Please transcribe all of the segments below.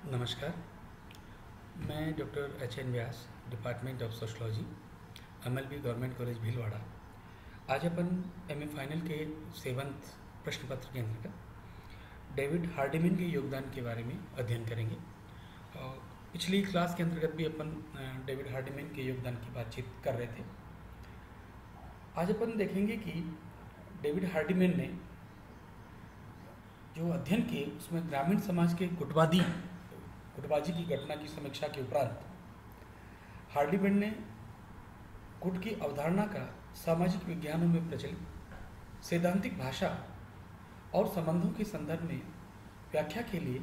नमस्कार। मैं doctor H N. Vyas, department of sociology, MLB government college Bhilwara. आज अपन एमए फाइनल के 7th प्रश्न पत्र के अंतर्गत डेविड हार्डिमैन के योगदान के बारे में अध्ययन करेंगे। और पिछली क्लास के अंतर्गत भी अपन डेविड हार्डिमैन के योगदान की बातचीत कर रहे थे। आज अपन देखेंगे कि डेविड हार्डिमैन ने जो अध्ययन किए उसमें ग्रामीण समाज के गुटबाजी की घटना की समीक्षा के उपरांत हार्डिमैन ने गुट की अवधारणा का सामाजिक विज्ञानों में प्रचलित सैद्धांतिक भाषा और संबंधों के संदर्भ में व्याख्या के लिए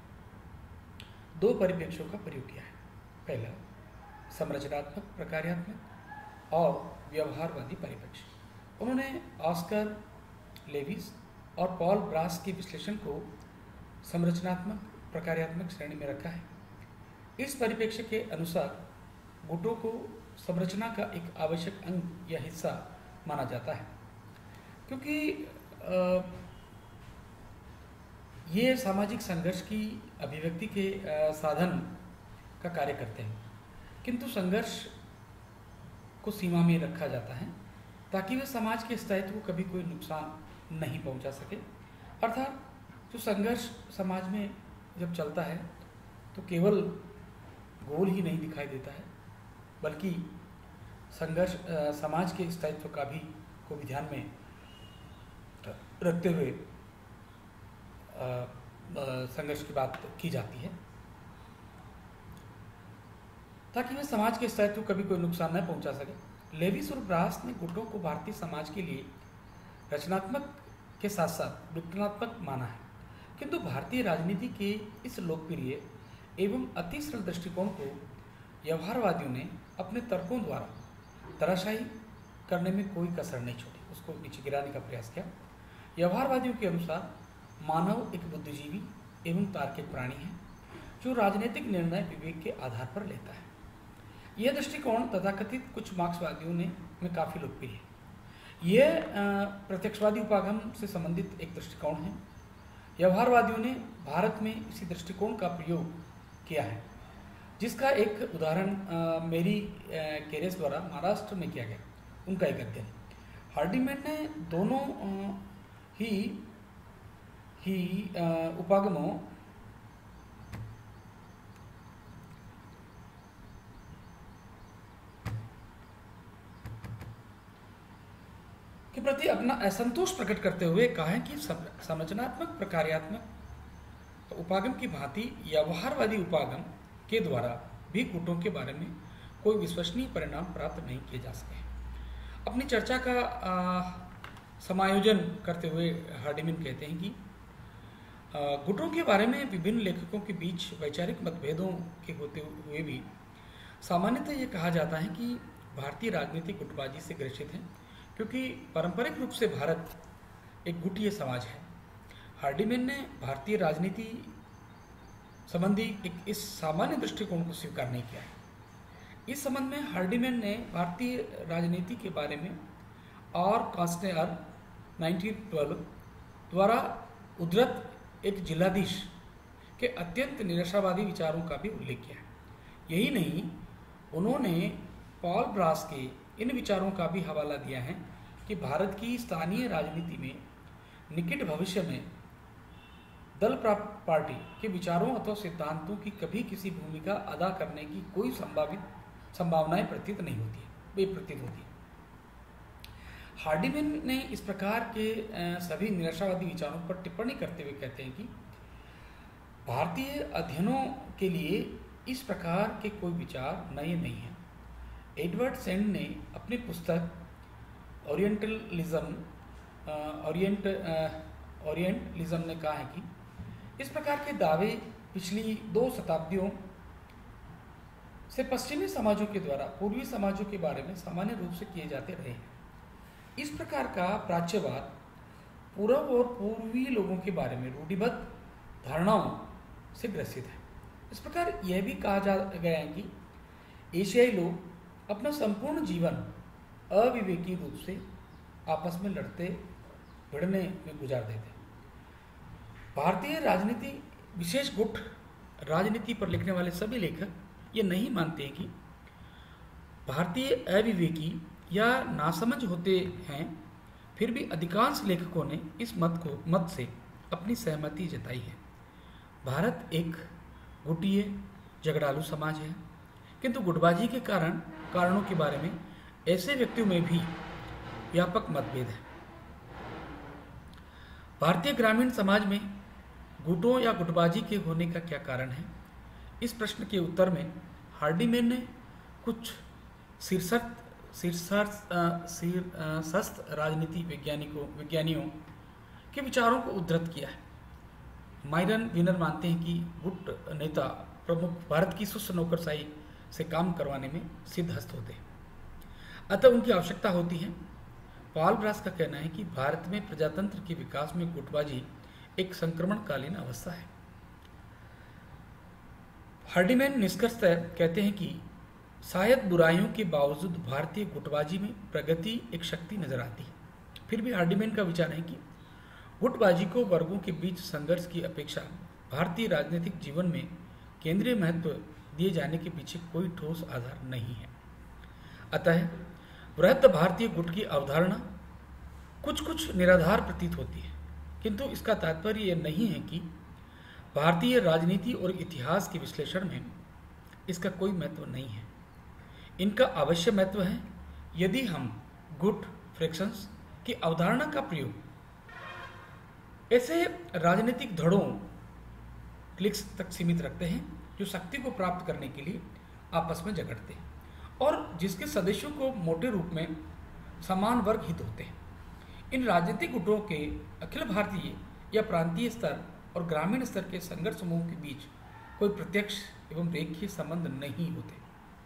2 परिप्रेक्ष्यों का प्रयोग किया है। पहला, संरचनात्मक प्रकार्यात्मक और व्यवहारवादी परिप्रेक्ष्य। उन्होंने ऑस्कर लेविस और पॉल ब्रास के विश्लेषण को संरचनात्मक प्रकार्यात्मक श्रेणी में रखा है। इस परिप्रेक्ष्य के अनुसार गुटों को संरचना का एक आवश्यक अंग या हिस्सा माना जाता है, क्योंकि ये सामाजिक संघर्ष की अभिव्यक्ति के साधन का कार्य करते हैं, किंतु संघर्ष को सीमा में रखा जाता है ताकि वे समाज के स्थायित्व को कभी कोई नुकसान नहीं पहुंचा सके। अर्थात जो संघर्ष समाज में जब चलता है तो केवल गोल ही नहीं दिखाई देता है, बल्कि संघर्ष समाज के स्थायित्व का भी को भी ध्यान में रखते हुए संघर्ष की बात की जाती है, ताकि वे समाज के स्थायित्व को कभी कोई नुकसान न पहुंचा सके। लेविस और ब्रास ने गुटों को भारतीय समाज के लिए रचनात्मक के साथ साथ विघटनात्मक माना है, किंतु भारतीय राजनीति के इस लोकप्रिय एवं अति सरल दृष्टिकोण को व्यवहारवादियों ने अपने तर्कों द्वारा धराशायी करने में कोई कसर नहीं छोड़ी, उसको नीचे गिराने का प्रयास किया। व्यवहारवादियों के अनुसार मानव एक बुद्धिजीवी एवं तार्किक प्राणी है जो राजनीतिक निर्णय विवेक के आधार पर लेता है। यह दृष्टिकोण तथाकथित कुछ मार्क्सवादियों में काफ़ी लोकप्रिय है। यह प्रत्यक्षवादी उपागम से संबंधित एक दृष्टिकोण है। व्यवहारवादियों ने भारत में इसी दृष्टिकोण का प्रयोग किया है, जिसका एक उदाहरण मेरी केरेस द्वारा महाराष्ट्र में किया गया, उनका एक अध्ययन। हार्डिमैन ने दोनों ही उपागमों के प्रति अपना असंतोष प्रकट करते हुए कहा है कि संरचनात्मक प्रकार्यात्मक उपागम की भांति व्यवहारवादी उपागम के द्वारा भी गुटों के बारे में कोई विश्वसनीय परिणाम प्राप्त नहीं किए जा सके। अपनी चर्चा का समायोजन करते हुए हार्डिमैन कहते हैं कि गुटों के बारे में विभिन्न लेखकों के बीच वैचारिक मतभेदों के होते हुए भी सामान्यतः ये कहा जाता है कि भारतीय राजनीति गुटबाजी से ग्रसित है, क्योंकि पारंपरिक रूप से भारत एक गुटीय समाज है। हार्डिमैन ने भारतीय राजनीति संबंधी इस सामान्य दृष्टिकोण को स्वीकार नहीं किया है। इस संबंध में हार्डिमैन ने भारतीय राजनीति के बारे में और कास्टेयर 1912 द्वारा उद्धृत एक जिलाधीश के अत्यंत निराशावादी विचारों का भी उल्लेख किया है। यही नहीं, उन्होंने पॉल ब्रास के इन विचारों का भी हवाला दिया है कि भारत की स्थानीय राजनीति में निकट भविष्य में दल पार्टी के विचारों अथवा सिद्धांतों की कभी किसी भूमिका अदा करने की कोई संभावनाएं प्रतीत नहीं होती है, बेप्रतीत होती है। हार्डिमैन ने इस प्रकार के सभी निराशावादी विचारों पर टिप्पणी करते हुए कहते हैं कि भारतीय अध्ययनों के लिए इस प्रकार के कोई विचार नए नहीं हैं। एडवर्ड सेंड ने अपनी पुस्तक ओरिएंटलिज्म ने कहा है कि इस प्रकार के दावे पिछली 2 शताब्दियों से पश्चिमी समाजों के द्वारा पूर्वी समाजों के बारे में सामान्य रूप से किए जाते रहे हैं। इस प्रकार का प्राच्यवाद पूर्व और पूर्वी लोगों के बारे में रूढ़िबद्ध धारणाओं से ग्रसित है। इस प्रकार यह भी कहा जा गया है कि एशियाई लोग अपना संपूर्ण जीवन अविवेकी रूप से आपस में लड़ते भिड़ने में गुजार देते। भारतीय राजनीति विशेष गुट राजनीति पर लिखने वाले सभी लेखक ये नहीं मानते हैं कि भारतीय अविवेकी या नासमझ होते हैं, फिर भी अधिकांश लेखकों ने इस मत से अपनी सहमति जताई है। भारत एक गुटीय झगड़ालू समाज है, किंतु गुटबाजी के कारणों के बारे में ऐसे व्यक्तियों में भी व्यापक मतभेद है। भारतीय ग्रामीण समाज में गुटों या गुटबाजी के होने का क्या कारण है? इस प्रश्न के उत्तर में हार्डीमैन ने कुछ शीर्षस्थ राजनीति विज्ञानियों के विचारों को उद्धृत किया है। माइरन विनर मानते हैं कि गुट नेता प्रमुख भारत की सुस्त नौकरशाही से काम करवाने में सिद्धहस्त होते हैं, अतः उनकी आवश्यकता होती है। पॉल ब्रास का कहना है कि भारत में प्रजातंत्र के विकास में गुटबाजी एक संक्रमणकालीन अवस्था है। हार्डीमैन निष्कर्षतः कहते हैं कि शायद बुराइयों के बावजूद भारतीय गुटबाजी में प्रगति एक शक्ति नजर आती है। फिर भी हार्डीमैन का विचार है कि गुटबाजी को वर्गों के बीच संघर्ष की अपेक्षा भारतीय राजनीतिक जीवन में केंद्रीय महत्व दिए जाने के पीछे कोई ठोस आधार नहीं है। अतः वृहत भारतीय गुट की अवधारणा कुछ निराधार प्रतीत होती है, किंतु इसका तात्पर्य यह नहीं है कि भारतीय राजनीति और इतिहास के विश्लेषण में इसका कोई महत्व नहीं है। इनका अवश्य महत्व है यदि हम गुट फ्रैक्शंस की अवधारणा का प्रयोग ऐसे राजनीतिक धड़ों क्लिक्स तक सीमित रखते हैं जो शक्ति को प्राप्त करने के लिए आपस में झगड़ते हैं और जिसके सदस्यों को मोटे रूप में समान वर्ग हित होते हैं। इन राजनीतिक गुटों के अखिल भारतीय या प्रांतीय स्तर और ग्रामीण स्तर के संघर्ष समूह के बीच कोई प्रत्यक्ष एवं रेखीय संबंध नहीं होते।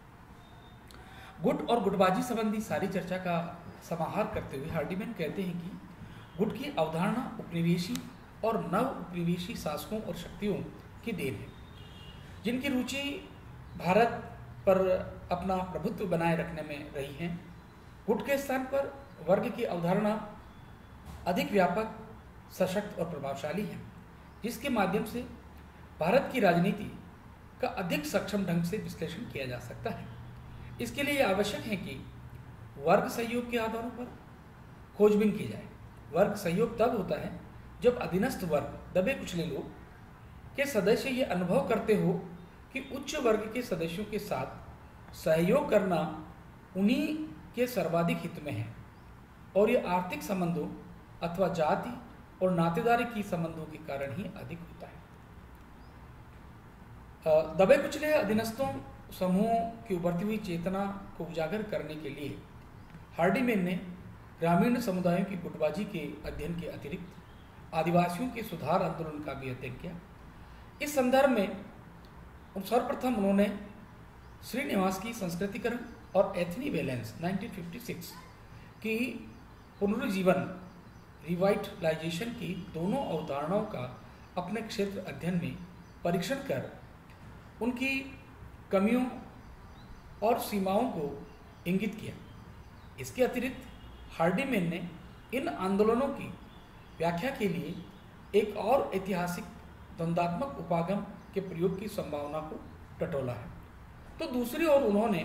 गुट और गुटबाजी संबंधी सारी चर्चा का समाहार करते हुए हार्डीमैन कहते हैं कि गुट की अवधारणा उपनिवेशी और नव उपनिवेशी शासकों और शक्तियों की देन है, जिनकी रुचि भारत पर अपना प्रभुत्व बनाए रखने में रही है। गुट के स्थान पर वर्ग की अवधारणा अधिक व्यापक, सशक्त और प्रभावशाली है, जिसके माध्यम से भारत की राजनीति का अधिक सक्षम ढंग से विश्लेषण किया जा सकता है। इसके लिए यह आवश्यक है कि वर्ग सहयोग के आधारों पर खोजबीन की जाए। वर्ग सहयोग तब होता है जब अधीनस्थ वर्ग, दबे कुचले लोग के सदस्य ये अनुभव करते हो कि उच्च वर्ग के सदस्यों के साथ सहयोग करना उन्हीं के सर्वाधिक हित में है और ये आर्थिक संबंधों अथवा जाति और नातेदारी की संबंधों के कारण ही अधिक होता है। दबे कुचले अधीनस्थों समूहों की उभरती हुई चेतना को उजागर करने के लिए हार्डीमैन ने ग्रामीण समुदायों की गुटबाजी के अध्ययन के अतिरिक्त आदिवासियों के सुधार आंदोलन का भी अध्ययन किया। इस संदर्भ में सर्वप्रथम उन्होंने श्रीनिवास की संस्कृतिकरण और एथनी बैलेंस 1956 की पुनरुज्जीवन रिवाइटलाइजेशन की दोनों अवधारणाओं का अपने क्षेत्र अध्ययन में परीक्षण कर उनकी कमियों और सीमाओं को इंगित किया। इसके अतिरिक्त हार्डीमैन ने इन आंदोलनों की व्याख्या के लिए एक और ऐतिहासिक द्वंद्वात्मक उपागम के प्रयोग की संभावना को टटोला है। तो दूसरी ओर उन्होंने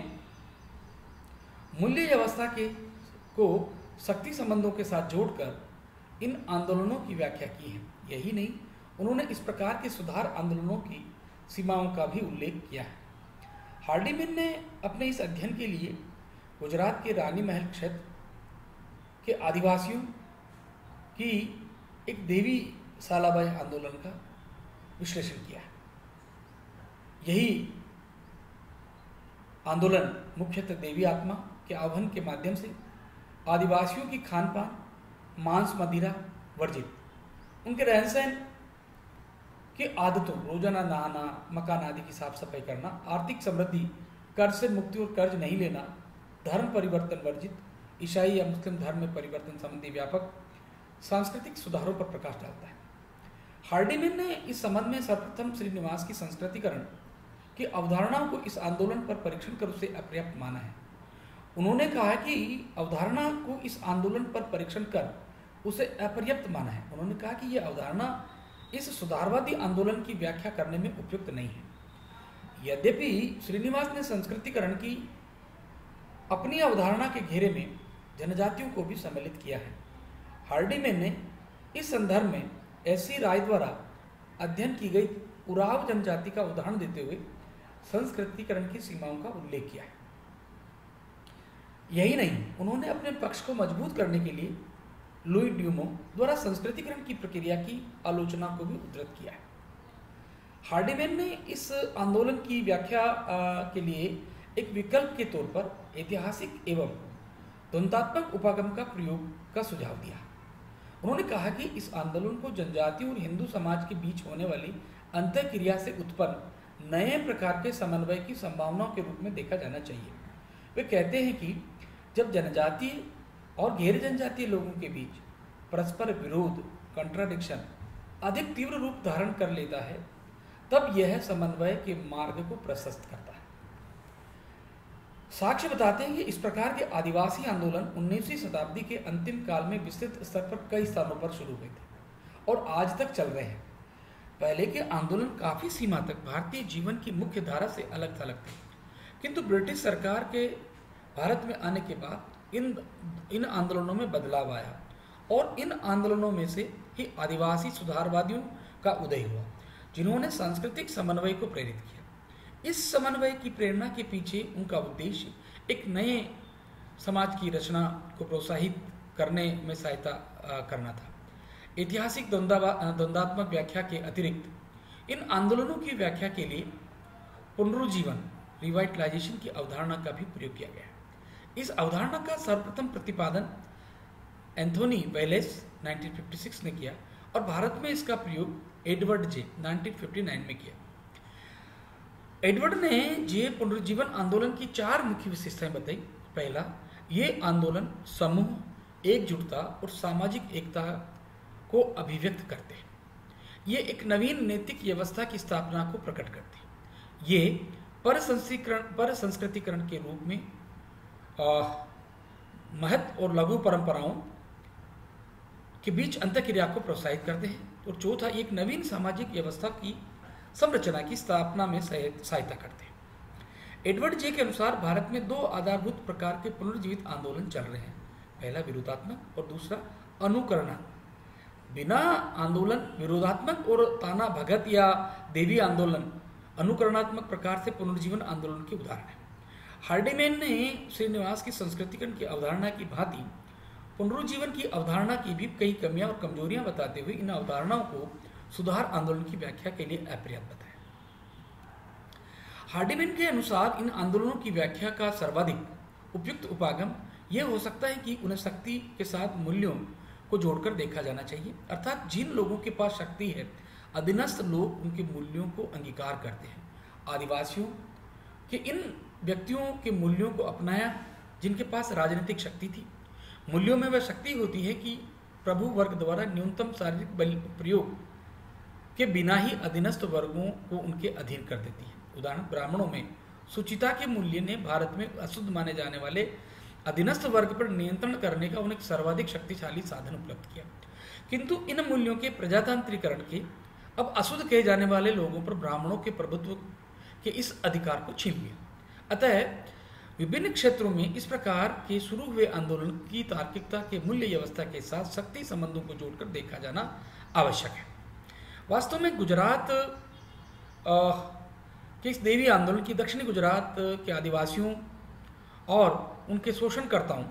मूल्य व्यवस्था को शक्ति संबंधों के साथ जोड़कर इन आंदोलनों की व्याख्या की है। यही नहीं, उन्होंने इस प्रकार के सुधार आंदोलनों की सीमाओं का भी उल्लेख किया है। हार्डीमैन ने अपने इस अध्ययन के लिए गुजरात के रानी महल क्षेत्र के आदिवासियों की एक देवी सालाबाई आंदोलन का विश्लेषण किया है। यही आंदोलन मुख्यतः देवी आत्मा के आह्वान के माध्यम से आदिवासियों की खान पान, मांस मदिरा वर्जित, उनके रहन सहन की आदतों, रोजाना नहाना, मकान आदि की साफ सफाई करना, आर्थिक समृद्धि, कर्ज से मुक्ति और कर्ज नहीं लेना, धर्म परिवर्तन वर्जित, ईसाई या मुस्लिम धर्म में परिवर्तन संबंधी व्यापक सांस्कृतिक सुधारों पर प्रकाश डालता है। हार्डीमैन ने इस संबंध में सर्वप्रथम श्रीनिवास की संस्कृतिकरण की अवधारणाओं को इस आंदोलन पर परीक्षण कर उसे अपर्याप्त माना है। उन्होंने कहा कि अवधारणा को इस आंदोलन पर परीक्षण कर उसे अपर्याप्त माना है। उन्होंने कहा कि यह अवधारणा इस सुधारवादी आंदोलन की व्याख्या करने में उपयुक्त नहीं है। यद्यपि श्रीनिवास ने संस्कृतिकरण की अपनी अवधारणा के घेरे में जनजातियों को भी सम्मिलित किया है। हार्डीमैन ने इस संदर्भ में ऐसी राय द्वारा अध्ययन की गई उराव जनजाति का उदाहरण देते हुए संस्कृतिकरण की सीमाओं का उल्लेख किया है। यही नहीं, उन्होंने अपने पक्ष को मजबूत करने के लिए लुई ड्यूमो द्वारा संस्कृतिकरण की प्रक्रिया की आलोचना को भी उद्धृत किया है। हार्डीमैन ने इस आंदोलन की व्याख्या के लिए एक विकल्प के तौर पर ऐतिहासिक एवं द्वंद्वात्मक उपागम का प्रयोग का सुझाव दिया। उन्होंने कहा कि इस आंदोलन को जनजाति और हिंदू समाज के बीच होने वाली अंतःक्रिया से उत्पन्न नए प्रकार के समन्वय की संभावनाओं के रूप में देखा जाना चाहिए। वे कहते हैं कि जब जनजातीय और गैर जनजातीय लोगों के बीच परस्पर विरोध कंट्राडिक्शन अधिक तीव्र रूप धारण कर लेता है, तब यह समन्वय के मार्ग को प्रशस्त करता है। साक्ष्य बताते हैं कि इस प्रकार के आदिवासी आंदोलन 19वीं शताब्दी के अंतिम काल में विस्तृत स्तर पर कई स्थानों पर शुरू हुए थे और आज तक चल रहे हैं। पहले के आंदोलन काफी सीमा तक भारतीय जीवन की मुख्य धारा से अलग थलग थे, किंतु ब्रिटिश सरकार के भारत में आने के बाद इन आंदोलनों में बदलाव आया और इन आंदोलनों में से ही आदिवासी सुधारवादियों का उदय हुआ, जिन्होंने सांस्कृतिक समन्वय को प्रेरित किया। इस समन्वय की प्रेरणा के पीछे उनका उद्देश्य एक नए समाज की रचना को प्रोत्साहित करने में सहायता करना था। ऐतिहासिक द्वंद्वात्मक व्याख्या के अतिरिक्त इन आंदोलनों की व्याख्या के लिए पुनरुज्जीवन रिवाइटलाइजेशन की अवधारणा का भी प्रयोग किया गया है। इस अवधारणा का सर्वप्रथम प्रतिपादन एंथोनी वेलेस 1956 ने किया और भारत में इसका प्रयोग एडवर्ड जे 1959 में किया। एडवर्ड ने जे पुनरुज्जीवन आंदोलन की 4 मुख्य विशेषताएं बताई। पहला, ये आंदोलन समूह, एकजुटता और सामाजिक एकता को अभिव्यक्त करते हैं। ये एक नवीन नैतिक व्यवस्था की स्थापना को प्रकट करते हैं। ये पर संस्कृतिकरण के रूप में महत्व और लघु परंपराओं के बीच अंतःक्रिया को प्रोत्साहित करते हैं। और चौथा, एक नवीन सामाजिक व्यवस्था की संरचना की स्थापना में सहायता करते हैं। एडवर्ड जे के अनुसार भारत में 2 आधारभूत प्रकार के पुनर्जीवित आंदोलन चल रहे हैं। पहला विरोधात्मक और दूसरा अनुकरणात्मक। बिना आंदोलन विरोधात्मक और ताना भगत या देवी आंदोलन अनुकरणात्मक प्रकार से पुनर्जीवन आंदोलन के उदाहरण है। हार्डीमैन ने श्रीनिवास की संस्कृतिकरण की अवधारणा की भांति पुनरुज्जीवन की अवधारणा की भी कई कमियां और कमजोरियां बताते हुए इन अवधारणाओं को सुधार आंदोलन की व्याख्या के लिए अपर्याप्त बताया। हार्डीमैन के अनुसार इन आंदोलनों की व्याख्या का सर्वाधिक उपयुक्त उपागम यह हो सकता है कि उन्हें शक्ति के साथ मूल्यों को जोड़कर देखा जाना चाहिए, अर्थात जिन लोगों के पास शक्ति है, अधीनस्थ लोग उनके मूल्यों को अंगीकार करते हैं। आदिवासियों के इन व्यक्तियों के मूल्यों को अपनाया जिनके पास राजनीतिक शक्ति थी। मूल्यों में वह शक्ति होती है कि प्रभु वर्ग द्वारा न्यूनतम शारीरिक बल प्रयोग के बिना ही अधीनस्थ वर्गों को उनके अधीन कर देती है। उदाहरण, ब्राह्मणों में सुचिता के मूल्य ने भारत में अशुद्ध माने जाने वाले अधीनस्थ वर्ग पर नियंत्रण करने का उन्हें सर्वाधिक शक्तिशाली साधन उपलब्ध किया, किंतु इन मूल्यों के प्रजातांत्रिकरण के अब अशुद्ध कहे जाने वाले लोगों पर ब्राह्मणों के प्रभुत्व के इस अधिकार को छीन लिया। अतः विभिन्न क्षेत्रों में इस प्रकार के शुरू हुए आंदोलन की तार्किकता के मूल्य व्यवस्था के साथ शक्ति संबंधों को जोड़कर देखा जाना आवश्यक है। वास्तव में गुजरात के इस देवी आंदोलन की दक्षिणी गुजरात के आदिवासियों और उनके शोषणकर्ताओं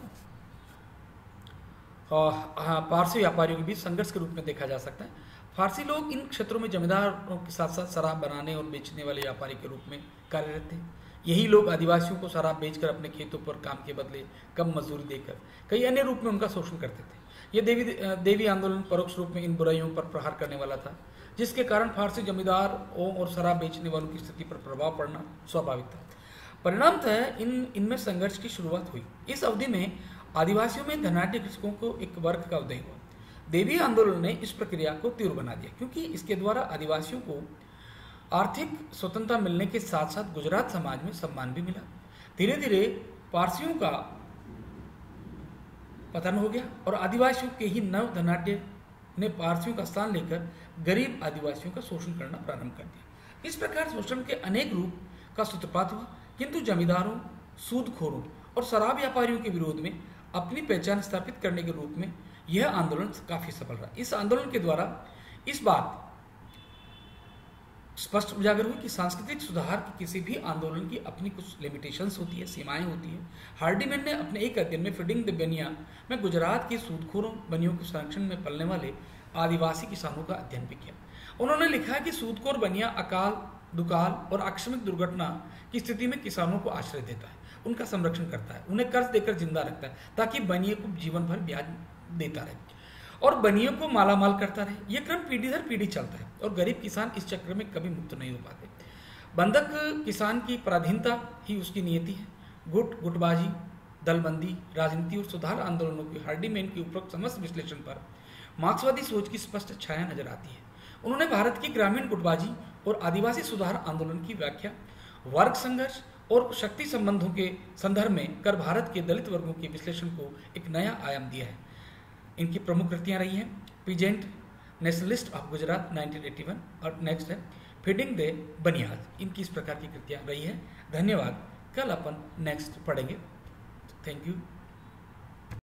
पारसी व्यापारियों के बीच संघर्ष के रूप में देखा जा सकता है। फारसी लोग इन क्षेत्रों में जमींदारों के साथ साथ शराब बनाने और बेचने वाले व्यापारी के रूप में कार्यरत थे। यही लोग आदिवासियों को शराब बेचकर अपने खेतों पर काम के बदले कम मजदूरी देकर कई अन्य रूप में उनका शोषण करते थे। यह देवी आंदोलन परोक्ष रूप में इन बुराइयों पर प्रहार करने वाला था, जिसके कारण फारसी जमींदारों और शराब बेचने वालों की स्थिति पर प्रभाव पड़ना स्वाभाविक था। परिणामतः इनमें संघर्ष की शुरुआत हुई। इस अवधि में आदिवासियों में धनाढ्य कृषकों को एक वर्ग का उदय हुआ। देवी आंदोलन ने इस प्रक्रिया को तीव्र बना दिया, क्योंकि इसके द्वारा आदिवासियों को आर्थिक स्वतंत्रता मिलने के साथ साथ गुजरात समाज में सम्मान भी मिला। धीरे धीरे पारसियों का पतन हो गया और आदिवासियों के ही नव धनाढ्य ने पारसियों का स्थान लेकर गरीब आदिवासियों का शोषण करना प्रारंभ कर दिया। इस प्रकार शोषण के अनेक रूप का सूत्रपात हुआ, किंतु जमींदारों, सूदखोरों और शराब व्यापारियों के विरोध में अपनी पहचान स्थापित करने के रूप में यह आंदोलन काफी सफल रहा। इस आंदोलन के द्वारा इस बात स्पष्ट उजागर हुई कि सांस्कृतिक सुधार के किसी भी आंदोलन की अपनी कुछ लिमिटेशंस होती है, सीमाएं होती है। हार्डीमैन ने अपने एक अध्ययन में फीडिंग द बनिया में गुजरात के सूदखोरों बनियों के संरक्षण में पलने वाले आदिवासी किसानों का अध्ययन भी किया। उन्होंने लिखा है कि सूदखोर बनिया अकाल, दुकाल और आकस्मिक दुर्घटना की स्थिति में किसानों को आश्रय देता है, उनका संरक्षण करता है, उन्हें कर्ज देकर जिंदा रखता है ताकि बनिए को जीवन भर ब्याज देता रहे और बनियों को मालामाल करता रहे। यह क्रम पीढ़ी दर पीढ़ी चलता है और गरीब किसान इस चक्र में कभी मुक्त नहीं हो पाते। बंधक किसान की पराधीनता ही उसकी नियति है। गुटबाजी, दलबंदी, राजनीति और सुधार आंदोलनों की हार्डीमैन के उपरोक्त समस्त विश्लेषण पर मार्क्सवादी सोच की स्पष्ट छाया नजर आती है। उन्होंने भारत की ग्रामीण गुटबाजी और आदिवासी सुधार आंदोलन की व्याख्या वर्ग संघर्ष और शक्ति संबंधों के संदर्भ में कर भारत के दलित वर्गों के विश्लेषण को एक नया आयाम दिया है। इनकी प्रमुख कृतियां रही हैं पीजेंट, नेशनलिस्ट ऑफ गुजरात 1981 और नेक्स्ट है फीडिंग द बनियाद। इनकी इस प्रकार की कृतियां रही है। धन्यवाद। कल अपन नेक्स्ट पढ़ेंगे। Thank you.